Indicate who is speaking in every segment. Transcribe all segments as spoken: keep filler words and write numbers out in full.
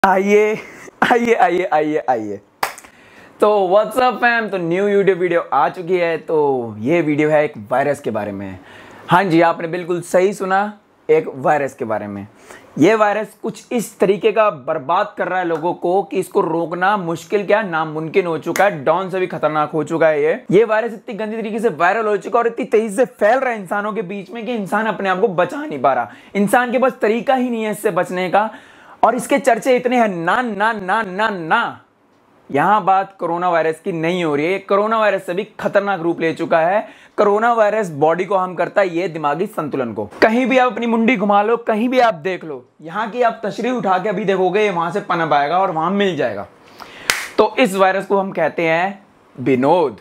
Speaker 1: आइए आइए आइए आइए आइए तो व्हाट्सअप फैम, तो न्यू यूट्यूब वीडियो आ चुकी है। तो ये वीडियो है एक वायरस के बारे में। हाँ जी, आपने बिल्कुल सही सुना, एक वायरस के बारे में। ये वायरस कुछ इस तरीके का बर्बाद कर रहा है लोगों को कि इसको रोकना मुश्किल क्या नामुमकिन हो चुका है। डॉन से भी खतरनाक हो चुका है ये ये वायरस इतनी गंदी तरीके से वायरल हो चुका है और इतनी तेजी से फैल रहा है इंसानों के बीच में कि इंसान अपने आप को बचा नहीं पा रहा। इंसान के पास तरीका ही नहीं है इससे बचने का, और इसके चर्चे इतने हैं ना ना ना ना ना। यहां बात कोरोना वायरस की नहीं हो रही है। कोरोना वायरस से भी खतरनाक रूप ले चुका है। कोरोना वायरस बॉडी को हार्म करता है, ये दिमागी संतुलन को। कहीं भी आप अपनी मुंडी घुमा लो, कहीं भी आप देख लो, यहां की आप तशरीह उठा के अभी देखोगे, वहां से पनप आएगा और वहां मिल जाएगा। तो इस वायरस को हम कहते हैं विनोद।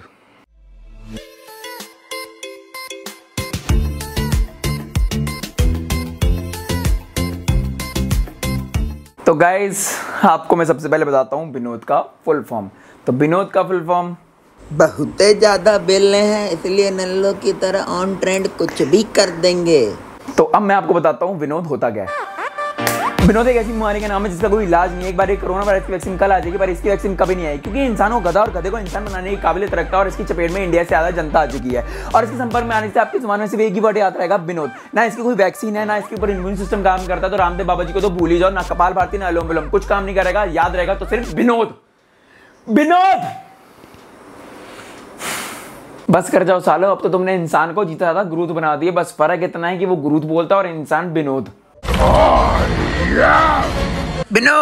Speaker 1: तो गाइस, आपको मैं सबसे पहले बताता हूं विनोद का फुल फॉर्म। तो विनोद का फुल फॉर्म,
Speaker 2: बहुत ज्यादा बेलने हैं इसलिए नल्लों की तरह ऑन ट्रेंड कुछ भी कर देंगे।
Speaker 1: तो अब मैं आपको बताता हूं विनोद होता क्या है। विनोद एक ऐसी बीमारी का नाम है जिसका कोई इलाज नहीं है। एक बार एक कोरोना वायरस की वैक्सीन कल आ जाएगी, पर इसकी वैक्सीन कभी नहीं आई, क्योंकि इंसानों गधा और गधे को इंसान बनाने की काबिलियत रखता है और इसकी चपेट में इंडिया से ज्यादा जनता आ चुकी है। और इसके संपर्क में आने से आपकी जुबान में सिर्फ एक ही वर्ड याद रहेगा, विनोद। ना इसकी कोई वैक्सीन है, ना इसके ऊपर इम्यून सिस्टम काम करता है। तो रामदेव बाबा जी को तो भूल ही जाओ, ना कपाल भारती, ना अनुलोम विलोम, कुछ काम नहीं करेगा। याद रहेगा तो सिर्फ विनोद विनोद। बस कर जाओ सालो, अब तो तुमने इंसान को जीता था ग्रुथ बना दिया। बस फर्क इतना है कि वो ग्रुथ बोलता है और इंसान विनोद। विनोद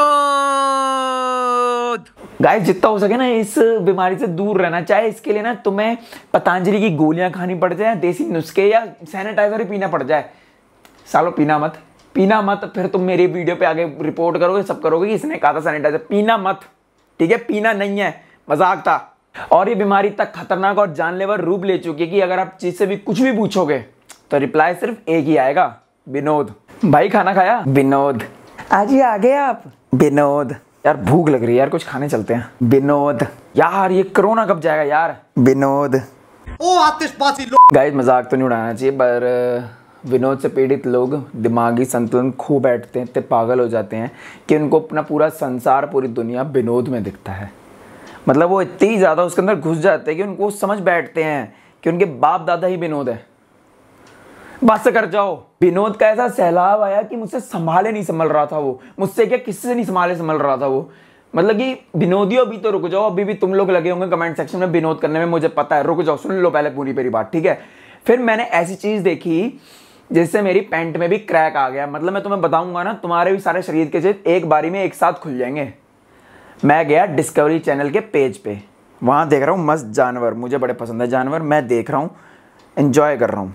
Speaker 1: गाइस, जितना हो सके ना इस बीमारी से दूर रहना। चाहे इसके लिए ना तुम्हें पतंजलि की गोलियां खानी पड़ जाए, देसी नुस्खे या सैनिटाइजर ही पीना पड़ जाए, सालो पीना मत पीना मत। फिर तुम मेरी वीडियो पे आगे रिपोर्ट करोगे, सब करोगे कि इसने कहा था सैनिटाइजर। पीना मत, ठीक है? पीना नहीं है, मजाक था। और ये बीमारी तक खतरनाक और जानलेवा रूप ले चुकी है कि अगर आप चीज से भी कुछ भी पूछोगे तो रिप्लाई सिर्फ एक ही आएगा, विनोद। भाई खाना खाया? विनोद। आज ही आ गए आप? विनोद। यार भूख लग रही है यार, कुछ खाने चलते हैं। विनोद। यार ये कोरोना कब जाएगा यार? विनोद।
Speaker 3: ओ आतिशबाजी लोग।
Speaker 1: गाइस, मजाक तो नहीं उड़ाना चाहिए, पर विनोद से पीड़ित लोग दिमागी संतुलन खो बैठते हैं, इतने पागल हो जाते हैं कि उनको अपना पूरा संसार, पूरी दुनिया विनोद में दिखता है। मतलब वो इतनी ज़्यादा उसके अंदर घुस जाते हैं कि उनको समझ बैठते हैं कि उनके बाप दादा ही विनोद है। बस कर जाओ। विनोद का ऐसा सैलाब आया कि मुझसे संभाले नहीं संभल रहा था वो। मुझसे क्या, किससे नहीं संभाले संभल रहा था वो। मतलब कि विनोदियों, अभी तो रुक जाओ। अभी भी तुम लोग लगे होंगे कमेंट सेक्शन में विनोद करने में, मुझे पता है। रुक जाओ, सुन लो पहले पूरी मेरी बात, ठीक है? फिर मैंने ऐसी चीज़ देखी जिससे मेरी पैंट में भी क्रैक आ गया। मतलब मैं तुम्हें बताऊंगा ना, तुम्हारे भी सारे शरीर के चित्र एक बारी में एक साथ खुल जाएंगे। मैं गया डिस्कवरी चैनल के पेज पे, वहाँ देख रहा हूँ मस्त जानवर। मुझे बड़े पसंद है जानवर, मैं देख रहा हूँ, एंजॉय कर रहा हूँ।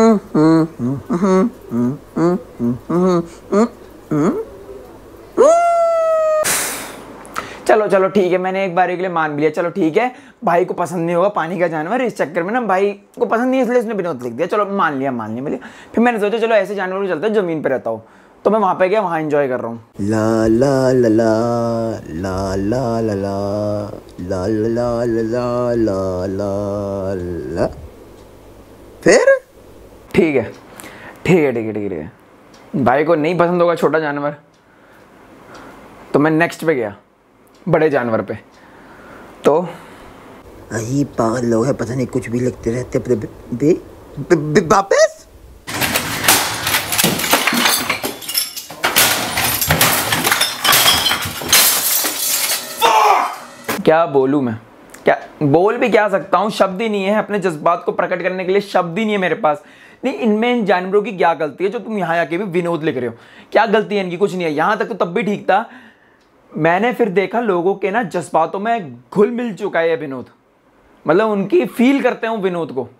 Speaker 1: चलो चलो ठीक है, मैंने एक बार के लिए मान भी लिया। चलो ठीक है, भाई को पसंद नहीं होगा पानी का जानवर, इस चक्कर में ना भाई को पसंद नहीं है इसलिए उसने विनोद लिख दिया। चलो मान लिया मान लिया मिले। फिर मैंने सोचा चलो ऐसे जानवर को चलते हैं जमीन पे रहता हूँ। तो मैं वहाँ पे गया, वहाँ एंजॉय कर रहा हूँ।
Speaker 2: ला ला ला ला ला ला ला ला ला ला ला ला ला ला। फिर
Speaker 1: ठीक है ठीक है ठीक है ठीक है भाई को नहीं पसंद होगा छोटा जानवर, तो मैं नेक्स्ट पे गया, बड़े जानवर पे। तो
Speaker 2: यही पागल लोग हैं, पता नहीं कुछ भी लिखते रहते बे, बे, बे, बे, वापस।
Speaker 1: क्या बोलूं मैं, क्या बोल भी क्या सकता हूं? शब्द ही नहीं है अपने जज्बात को प्रकट करने के लिए, शब्द ही नहीं है मेरे पास। नहीं, इनमें इन जानवरों की क्या गलती है जो तुम यहाँ आके भी विनोद लिख रहे हो? क्या गलती है इनकी? कुछ नहीं है। यहाँ तक तो तब भी ठीक था। मैंने फिर देखा लोगों के ना जज्बातों में घुल मिल चुका है विनोद। मतलब उनकी फील करते हैं विनोद को।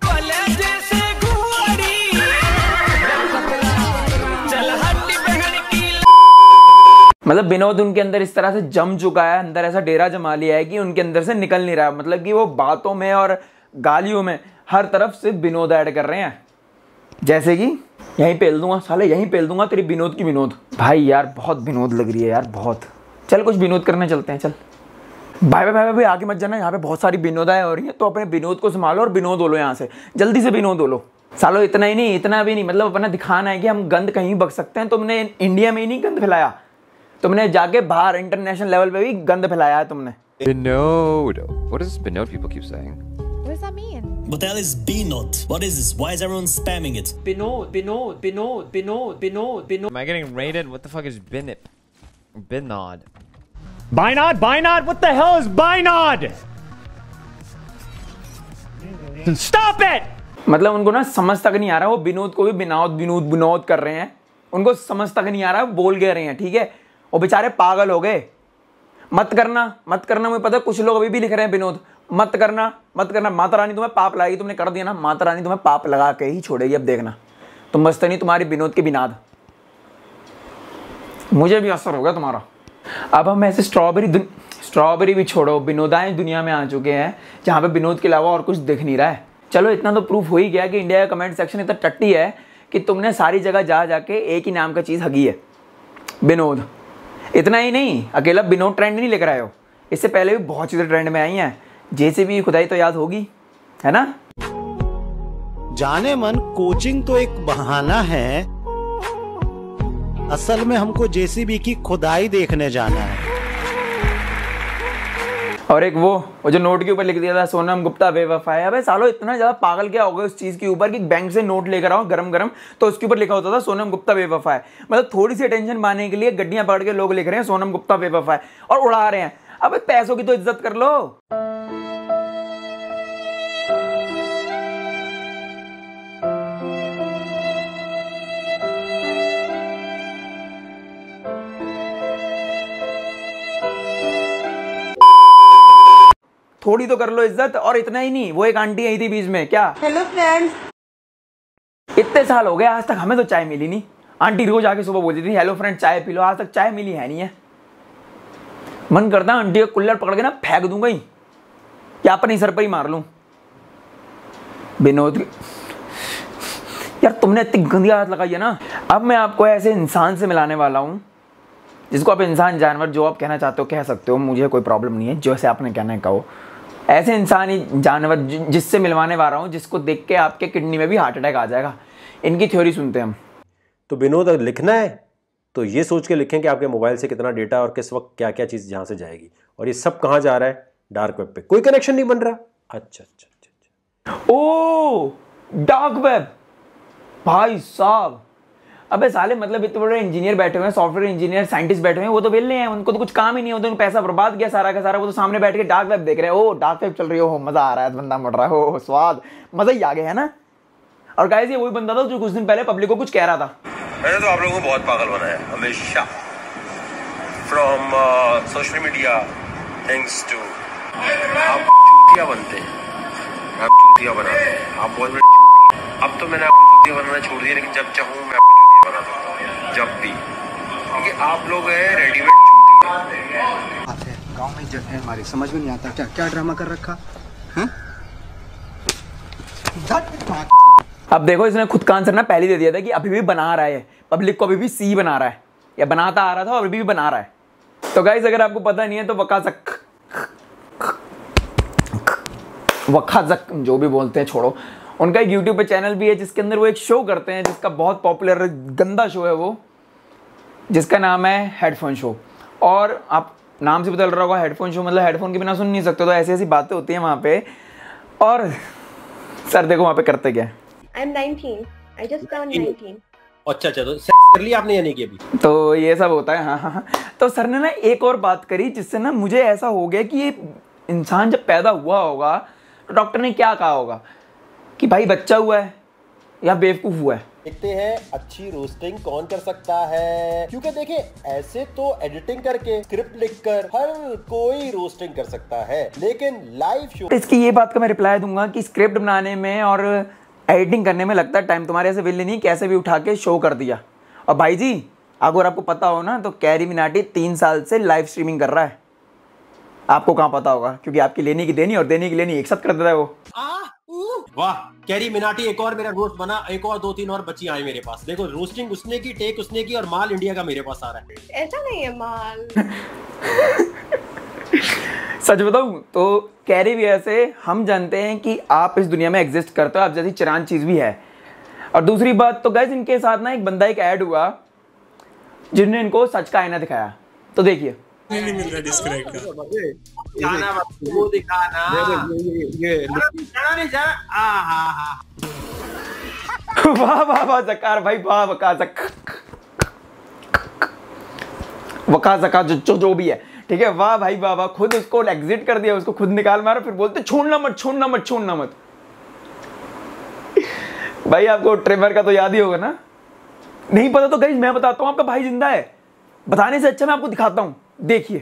Speaker 1: मतलब विनोद उनके अंदर इस तरह से जम चुका है, अंदर ऐसा डेरा जमा लिया है कि उनके अंदर से निकल नहीं रहा। मतलब कि वो बातों में और गालियों में हर तरफ से विनोद ऐड कर रहे हैं। जैसे कि यहीं पेल दूंगा साले, यहीं पेल दूंगा तेरी विनोद की विनोद। भाई यार बहुत विनोद लग रही है यार, बहुत। चल कुछ विनोद करने चलते हैं, चल। भाई भाई भाई भाई आगे मत जाना, यहाँ पे बहुत सारी विनोदाएं हो रही हैं, तो अपने विनोद को संभालो और विनोद बोलो यहाँ से, जल्दी से विनोद बोलो सालो। इतना ही नहीं, इतना भी नहीं, मतलब अपना दिखाना है कि हम गंद कहीं बक सकते हैं। तुमने इंडिया में ही नहीं गंद फैलाया, तुमने जाके बाहर इंटरनेशनल लेवल पे भी गंद फैलाया है तुमने।
Speaker 4: Binod. What does Binod people keep saying?
Speaker 5: What does that mean?
Speaker 6: What the hell is Binod? What is this? Why is everyone spamming it?
Speaker 7: Binod, Binod, Binod, Binod, Binod, Binod.
Speaker 4: Am I getting raided? What the fuck is Binip? Binod.
Speaker 8: Binod? Binod? What the hell is Binod? Stop it!
Speaker 1: मतलब उनको ना समझ तक नहीं आ रहा, वो विनोद को भी बिनोद विनोद विनोद कर रहे हैं, उनको समझ तक नहीं आ रहा, बोल कह रहे हैं, ठीक है। वो बेचारे पागल हो गए। मत करना मत करना, मुझे पता है कुछ लोग अभी भी लिख रहे हैं विनोद, मत करना मत करना, माता रानी तुम्हें पाप लाएगी, तुमने कर दिया ना, माता रानी तुम्हें पाप लगा के ही छोड़ेगी। अब देखना तुम बचते नहीं, तुम्हारी विनोद के बिनाद। मुझे भी असर होगा तुम्हारा। अब हम ऐसे स्ट्रॉबेरी स्ट्रॉबेरी भी छोड़ो, विनोदाएं दुनिया में आ चुके हैं जहाँ पे विनोद के अलावा और कुछ दिख नहीं रहा है। चलो इतना तो प्रूफ हो ही गया कि इंडिया का कमेंट सेक्शन इतना टट्टी है कि तुमने सारी जगह जा जाके एक ही नाम का चीज़ हगी है, विनोद। इतना ही नहीं, अकेला विनोद ट्रेंड नहीं लेकर आए हो, इससे पहले भी बहुत चीज़ें ट्रेंड में आई हैं। जैसे भी खुदाई तो याद होगी, है ना।
Speaker 9: जाने मन कोचिंग तो एक बहाना है, असल में हमको जेसीबी की खुदाई देखने जाना है।
Speaker 1: और एक वो वो जो नोट के ऊपर लिख दिया था सोनम गुप्ता बेवफा है। अबे सालो इतना ज्यादा पागल क्या हो गए उस चीज के ऊपर कि बैंक से नोट लेकर आओ गरम गरम, तो उसके ऊपर लिखा होता था सोनम गुप्ता बेवफा है। मतलब थोड़ी सी अटेंशन पाने के लिए गड्डियां पकड़ के लोग लिख रहे हैं सोनम गुप्ता बेवफा है और उड़ा रहे हैं। अबे पैसों की तो इज्जत कर लो। थोड़ी तो कर लो इज्जत। और इतना ही नहीं, वो एक आंटी आई थी बीच में, क्या
Speaker 10: हेलो फ्रेंड्स,
Speaker 1: इतने साल हो गए आज तक हमें तो चाय मिली नहीं। आंटी रोज आके सुबह बोलती थी हेलो फ्रेंड चाय पी लो, आज तक चाय मिली है नहीं है। मन करता है आंटी का कुल्लर पकड़ के ना फेंक दूंगा ही, या अपने सर पर ही मार लूं। विनोद यार तुमने इतनी गंदी आदत लगाई है ना। अब मैं आपको ऐसे इंसान से मिलाने वाला हूं जिसको आप इंसान जानवर जो आप कहना चाहते हो कह सकते हो, मुझे कोई प्रॉब्लम नहीं है, जैसे आपने कहना है कहो। ऐसे इंसानी जानवर जिससे मिलवाने वाला हूँ जिसको देख के आपके किडनी में भी हार्ट अटैक आ जाएगा। इनकी थ्योरी सुनते हैं हम।
Speaker 11: तो विनोद अगर लिखना है तो ये सोच के लिखें कि आपके मोबाइल से कितना डेटा और किस वक्त क्या क्या चीज़ जहाँ से जाएगी, और ये सब कहाँ जा रहा है, डार्क वेब पे। कोई कनेक्शन नहीं बन रहा। अच्छा अच्छा अच्छा अच्छा
Speaker 1: ओ डार्क वेब भाई साहब। अबे साले मतलब इतने बड़े इंजीनियर बैठे हुए हैं, सॉफ्टवेयर इंजीनियर साइंटिस्ट बैठे हुए हैं, वो तो वेले हैं, उनको तो कुछ काम ही नहीं होता, उनको पैसा बर्बाद किया सारा का सारा, वो तो सामने बैठ के डार्क वेब देख रहे हैं। ओ डार्क वेब चल रही हो, मजा आ रहा है, बंदा मर रहा है, हो स्वाद, मजा ही आ गया है ना। और गाइस ये वही बंदा था जो कुछ दिन पहले पब्लिक को कुछ कह रहा था।
Speaker 12: मैंने तो आप लोगों को बहुत पागल बनाया हमेशा, from social media things to आप चूतिया बनते हैं, आप चूतिया बनाते हैं, आप बहुत बड़े चूतिया। अब तो मैंने आपको चूतिया बनाना छोड़ दिया, लेकिन जब चाहूँ मैं आपको चूतिया बना सकता हूँ, जब भी, क्योंकि आप लोग हैं रेडीमेड चूतिया।
Speaker 3: गाँव में इज्जत है हमारी, समझ में नहीं आता क्या क्या ड्रामा कर रखा है।
Speaker 1: अब देखो इसने खुद का आंसर ना पहले दे दिया था कि अभी भी बना रहा है, पब्लिक को अभी भी सी बना रहा है, या बनाता आ रहा था और अभी भी बना रहा है। तो गाइस अगर आपको पता नहीं है तो वकाजक वकाजक जो भी बोलते हैं छोड़ो, उनका एक यूट्यूब पे चैनल भी है जिसके अंदर वो एक शो करते हैं जिसका बहुत पॉपुलर गंदा शो है वो, जिसका नाम है हेडफोन शो। और आप नाम से बदल रहा होगा हेडफोन शो, मतलब हेडफोन के बिना सुन नहीं सकते, तो ऐसी ऐसी बातें होती हैं वहाँ पे। और सर देखो वहाँ पे करते क्या।
Speaker 10: I am nineteen, I just turned nineteen.
Speaker 11: अच्छा अच्छा, तो सेक्स कर लिया आपने या नहीं किया अभी?
Speaker 1: तो ये सब होता है, हाँ हाँ हाँ। तो सर ने ना एक और बात करी जिससे ना मुझे ऐसा हो गया कि ये इंसान जब पैदा हुआ होगा तो डॉक्टर ने क्या कहा होगा कि भाई बच्चा हुआ है या बेवकूफ हुआ है।
Speaker 13: देखते हैं अच्छी रोस्टिंग कौन कर सकता है, क्योंकि देखिए ऐसे तो एडिटिंग करके स्क्रिप्ट लिखकर हर कोई रोस्टिंग कर सकता है, लेकिन लाइव शो।
Speaker 1: इसकी ये बात का मैं रिप्लाई दूंगा कि स्क्रिप्ट बनाने में और एडिटिंग करने में लगता है टाइम, तुम्हारे ऐसे विले नहीं कैसे भी उठा के शो कर दिया। और भाई जी अगर आपको पता हो ना तो कैरी मिनाटी तीन साल से लाइव स्ट्रीमिंग कर रहा है, आपको कहाँ पता होगा, क्योंकि आपकी लेनी की देनी और देनी की लेनी एक साथ कर देता है वो।
Speaker 11: वाह कैरी मिनाटी, एक और मेरा रोस्ट बना, एक और दो तीन और बची आए मेरे पास। देखो रोस्टिंग उसने की, टेक उसने की, और माल इंडिया का मेरे पास आ रहा है।
Speaker 10: ऐसा नहीं है माल।
Speaker 1: सच बताऊं तो कैरी भी ऐसे हम जानते हैं कि आप इस दुनिया में एग्जिस्ट करते हो, आप जैसी चरान चीज भी है। और दूसरी बात तो गाइस इनके साथ ना एक बंदा एक ऐड हुआ जिन्होंने इनको सच का आईना दिखाया तो देखिए
Speaker 5: नहीं मिल रहा डिस्कनेक्ट का
Speaker 14: गाना वो दिखाना ये जाना नहीं जा आ हा हा
Speaker 1: वाह वाह वाह ज़कार भाई वाह वका ज़क वका ज़का जो जो जो भी है ठीक है वाह भाई वाह वाह खुद उसको एग्जिट कर दिया उसको खुद निकाल मारा फिर बोलते छोड़ना मत छोड़ना मत छोड़ना मत भाई आपको ट्रेमर का तो याद ही होगा ना नहीं पता तो गाइस मैं बताता हूं आपका भाई जिंदा है बताने से अच्छा मैं आपको दिखाता हूं देखिए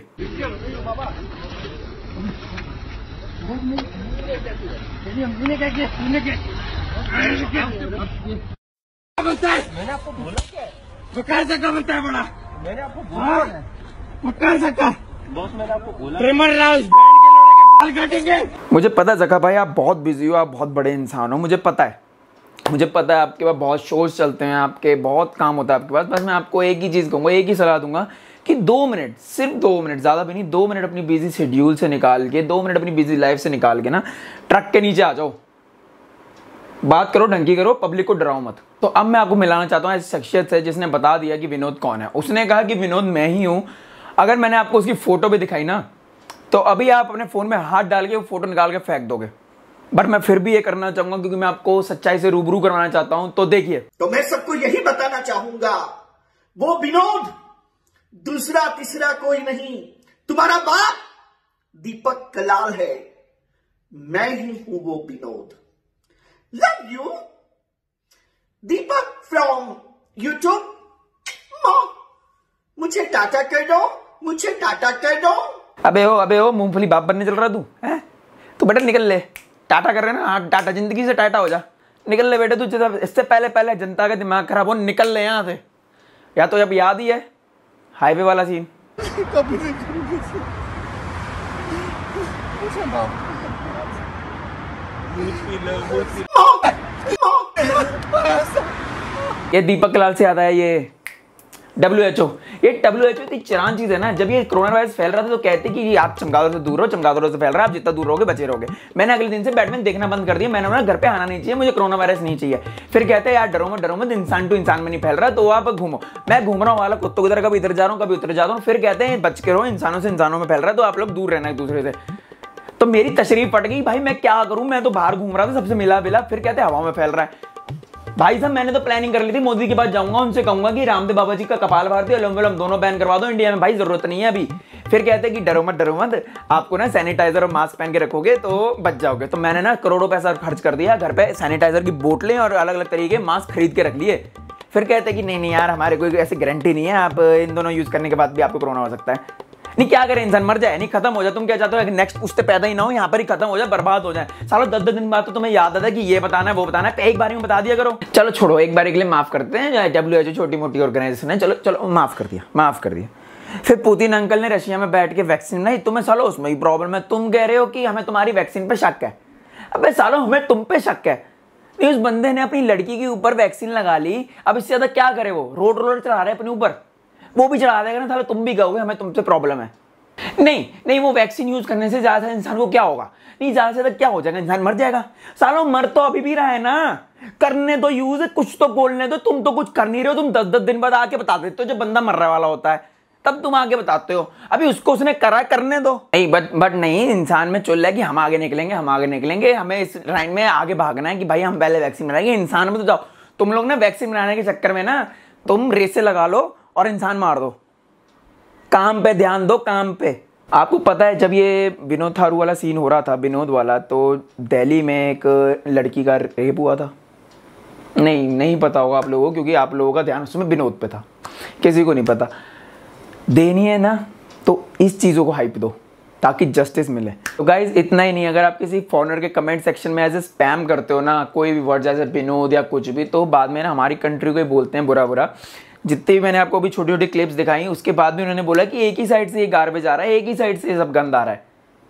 Speaker 14: मैंने आपको बोला क्या वकार ज़का बनता है बड़ा मैंने आपको बोला वकार ज़का बॉस मैंने आपको बोला ट्रिमर राउस बैंड के लोड़े के बाल काटेंगे मुझे पता है ज़का भाई आप बहुत बिजी हो आप बहुत बड़े इंसान हो मुझे पता है मुझे पता है आपके पास बहुत शोज चलते हैं आपके बहुत काम होता है आपके पास बस मैं आपको एक ही चीज़ कहूँगा एक ही सलाह दूंगा कि दो मिनट सिर्फ दो मिनट ज़्यादा भी नहीं दो मिनट अपनी बिजी शेड्यूल से निकाल के दो मिनट अपनी बिजी लाइफ से निकाल के ना ट्रक के नीचे आ जाओ बात करो ढंग की करो पब्लिक को डराओ मत तो अब मैं आपको मिलाना चाहता हूँ ऐसी शख्सियत से जिसने बता दिया कि विनोद कौन है उसने कहा कि विनोद मैं ही हूँ अगर मैंने आपको उसकी फ़ोटो भी दिखाई ना तो अभी आप अपने फ़ोन में हाथ डाल के वो फ़ोटो निकाल के फेंक दोगे बट मैं फिर भी ये करना चाहूंगा क्योंकि मैं आपको सच्चाई से रूबरू करवाना चाहता हूं तो देखिए
Speaker 15: तो मैं सबको यही बताना चाहूंगा वो विनोद दूसरा तीसरा कोई नहीं तुम्हारा बाप दीपक कलाल है मैं ही हूं वो Vinod love you Deepak from YouTube मुझे टाटा कर दो मुझे टाटा कर दो
Speaker 1: अबे हो अबे हो मूंगफली बाप बनने चल रहा तू है तू बेटा निकल ले टाटा कर रहे ना हाँ टाटा जिंदगी से टाटा हो जा निकल ले बेटे तू इससे पहले पहले जनता का दिमाग खराब हो निकल ले यहाँ से या तो जब याद ही है हाईवे वाला सीन ये दीपक कलाल से याद आया ये डब्ल्यू एच ओ ये डब्ल्यू एच ओ इतनी चरान चीज है ना जब ये कोरोना वायरस फैल रहा था तो कहते कि आप चमगादड़ों से दूर रहो चमगादड़ों से फैल रहा है आप जितना दूर रहोगे बचे रहोगे मैंने अगले दिन से बैटमैन देखना बंद कर दिया मैंने बोला घर पे आना नहीं चाहिए मुझे कोरोना वायरस नहीं चाहिए फिर कहते हैं यार डरो मत डरो मत इंसान टू इंसान में नहीं फैल रहा तो आप घूमो मैं घूम रहा हूँ वाला कुत्तों की तरह कभी इधर जा रहा हूँ कभी उधर जाता हूँ फिर कहते हैं बच के रहो इंसानों से इंसानों में फैल रहा है तो आप लोग दूर रहना एक दूसरे से तो मेरी तशरीफ पट गई भाई मैं क्या करूं मैं तो बाहर घूम रहा था सबसे मिला बिला फिर कहते हवा में फैल रहा है भाई साहब मैंने तो प्लानिंग कर ली थी मोदी के पास जाऊंगा उनसे कहूंगा कि रामदेव बाबा जी का कपाल भारती और अनुलोम विलोम दोनों बैन करवा दो इंडिया में भाई जरूरत नहीं है अभी फिर कहते हैं कि डरो मत डरो मत आपको ना सैनिटाइजर और मास्क पहन के रखोगे तो बच जाओगे तो मैंने ना करोड़ों पैसा खर्च कर दिया घर पे सैनिटाइजर की बोतलें और अलग अलग तरीके मास्क खरीद के रख लिए फिर कहते हैं कि नहीं नहीं यार हमारे कोई ऐसी गारंटी नहीं है आप इन दोनों यूज करने के बाद भी आपको कोरोना हो सकता है नहीं क्या करे इंसान मर जाए नहीं खत्म हो जाए तुम क्या चाहते हो नेक्स्ट उससे पैदा ही ना हो यहाँ पर ही खत्म हो जाए बर्बाद हो जाए सालों दस दस दिन बाद तो तुम्हें याद आता है कि ये बताना है वो बताना है एक बार में बता दिया करो चलो छोड़ो एक बार के लिए माफ करते हैं डब्ल्यू एच ओ छोटी मोटी ऑर्गेनाइजेशन है चलो चलो माफ कर दिया माफ कर दिया फिर पुतिन अंकल ने रशिया में बैठ के वैक्सीन नहीं तुम्हें सालो उसमें ही प्रॉब्लम है तुम कह रहे हो कि हमें तुम्हारी वैक्सीन पे शक है अबे सालो हमें तुम पे शक है नहीं उस बंदे ने अपनी लड़की के ऊपर वैक्सीन लगा ली अब इससे ज्यादा क्या करे वो रोड रोलर चढ़ा रहे अपने ऊपर वो भी चढ़ा देगा ना सालो तुम भी कहोगे हमें तुमसे प्रॉब्लम है नहीं नहीं वो वैक्सीन यूज करने से ज्यादा इंसान को क्या होगा नहीं ज्यादा से ज्यादा क्या हो जाएगा इंसान मर जाएगा सालों मर तो अभी भी रहा है ना करने तो यूज कुछ तो बोलने दो तुम तो कुछ कर नहीं रहे हो तुम दस दस दिन बाद आके बता देते हो जब बंदा मरने वाला होता है तब तुम आगे बताते हो अभी उसको उसने करा करने दो नहीं बट बट नहीं इंसान में चल रहा है कि हम आगे निकलेंगे हम आगे निकलेंगे हमें इस लाइन में आगे भागना है कि भाई हम पहले वैक्सीन बनाएंगे इंसान में तो जाओ तुम लोग ना वैक्सीन बनाने के चक्कर में ना तुम रेसे लगा लो और इंसान मार दो काम पे ध्यान दो काम पे आपको पता है जब ये विनोद थारू वाला सीन हो रहा था विनोद वाला तो दिल्ली में एक लड़की का रेप हुआ था नहीं नहीं पता होगा आप लोगों को क्योंकि आप लोगों का ध्यान उसमें विनोद पे था किसी को नहीं पता देनी है ना तो इस चीज़ों को हाइप दो ताकि जस्टिस मिले तो गाइज इतना ही नहीं अगर आप किसी फॉरेनर के कमेंट सेक्शन में ऐसे स्पैम करते हो ना कोई भी वर्ड जैसे विनोद या कुछ भी तो बाद में ना हमारी कंट्री को ही बोलते हैं बुरा बुरा जितने भी मैंने आपको अभी छोटी छोटी क्लिप्स दिखाई उसके बाद भी उन्होंने बोला कि एक ही साइड से ये गार्बेज आ रहा है एक ही साइड से ये सब गंद आ रहा है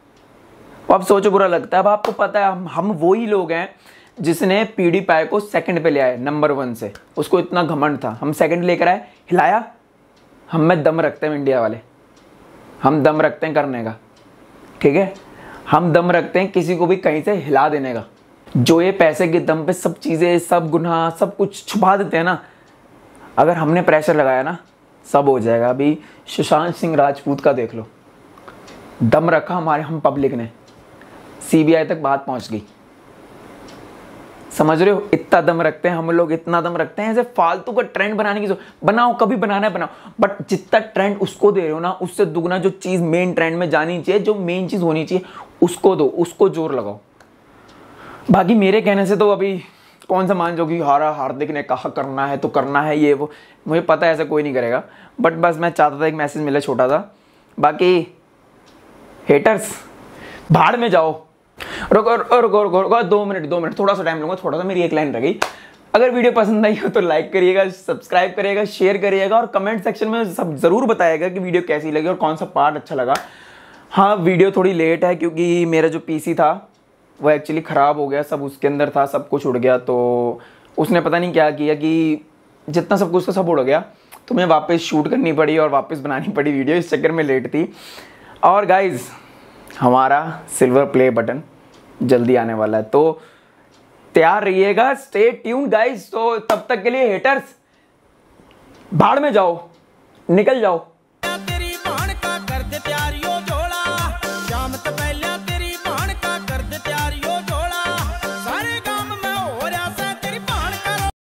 Speaker 1: अब सोचो बुरा लगता है अब आपको पता है हम हम वही लोग हैं जिसने पीडी पाई को सेकंड पे ले आए नंबर वन से उसको इतना घमंड था हम सेकंड लेकर आए हिलाया हम में दम रखते हैं इंडिया वाले हम दम रखते हैं करने का ठीक है हम दम रखते हैं किसी को भी कहीं से हिला देने का जो ये पैसे के दम पे सब चीज़ें सब गुनाह सब कुछ छुपा देते हैं ना अगर हमने प्रेशर लगाया ना सब हो जाएगा। अभी सुशांत सिंह राजपूत का देख लो, दम रखा हमारे हम पब्लिक ने, सीबीआई तक बात पहुंच गई। समझ रहे हो, इतना दम रखते हैं हम लोग, इतना दम रखते हैं। ऐसे फालतू का ट्रेंड बनाने की जो बनाओ, कभी बनाना है बनाओ, बट जितना ट्रेंड उसको दे रहे हो ना, उससे दुगना जो चीज मेन ट्रेंड में जानी चाहिए, जो मेन चीज होनी चाहिए उसको दो, उसको जोर लगाओ। बाकी मेरे कहने से तो अभी कौन सा मान जो कि हारा हार्दिक ने कहा करना है तो करना है, ये वो मुझे पता है ऐसा कोई नहीं करेगा, बट बस मैं चाहता था एक मैसेज मिले छोटा सा। बाकी हेटर्स भाड़ में जाओ। रुको रुको रुको रुको रुको दो मिनट दो मिनट थोड़ा सा टाइम लूंगा, थोड़ा सा मेरी एक लाइन रह गई। अगर वीडियो पसंद आई हो तो लाइक करिएगा, सब्सक्राइब करिएगा, शेयर करिएगा और कमेंट सेक्शन में सब जरूर बताइएगा कि वीडियो कैसी लगी और कौन सा पार्ट अच्छा लगा। हाँ, वीडियो थोड़ी लेट है क्योंकि मेरा जो पीसी था वो एक्चुअली ख़राब हो गया, सब उसके अंदर था, सब कुछ उड़ गया। तो उसने पता नहीं क्या किया कि जितना सब कुछ था सब उड़ गया, तो मैं वापस शूट करनी पड़ी और वापस बनानी पड़ी वीडियो, इस चक्कर में लेट थी। और गाइज़ हमारा सिल्वर प्ले बटन जल्दी आने वाला है, तो तैयार रहिएगा, स्टे ट्यून्ड गाइस। तो तब तक के लिए हेटर्स भाड़ में जाओ, निकल जाओ।